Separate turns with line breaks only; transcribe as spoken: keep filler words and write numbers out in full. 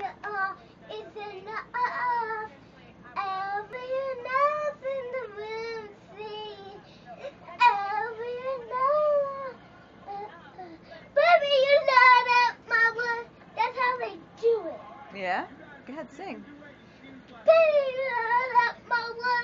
uh, it's enough. Every enough in the room sing. Every enough. Baby, you know that, Mama. That's how they do it.
Yeah? Go ahead, sing.
Baby, you know that, Mama.